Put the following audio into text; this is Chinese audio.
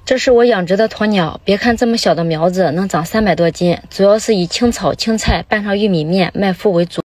这是我养殖的鸵鸟，别看这么小的苗子能长300多斤，主要是以青草、青菜拌上玉米面麦麸为主。